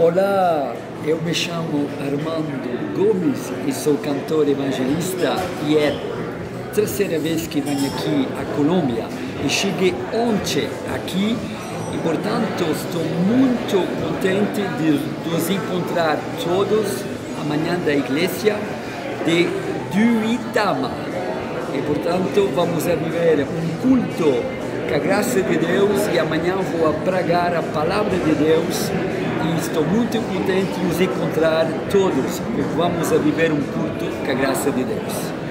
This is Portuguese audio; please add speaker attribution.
Speaker 1: Olá, eu me chamo Armando Gomes e sou cantor evangelista e é a terceira vez que venho aqui à Colômbia e cheguei ontem aqui e, portanto, estou muito contente de nos encontrar todos amanhã da igreja de Duitama. E, portanto, vamos a viver um culto com a graça de Deus e amanhã vou a pregar a palavra de Deus e estou muito contente de nos encontrar todos, porque vamos a viver um culto com a graça de Deus.